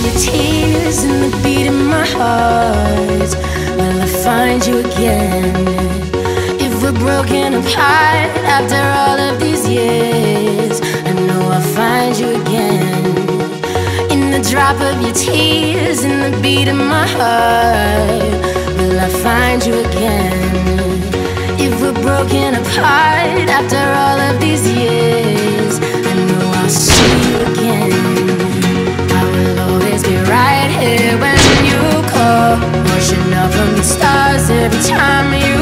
your tears and the beat in my heart, will I find you again? If we're broken apart after all of these years, I know I'll find you again. In the drop of your tears and the beat in my heart, will I find you again? If we're broken apart after all of these years, I know I'll see you again. I will always be right here when you call, pushing up from the stars every time you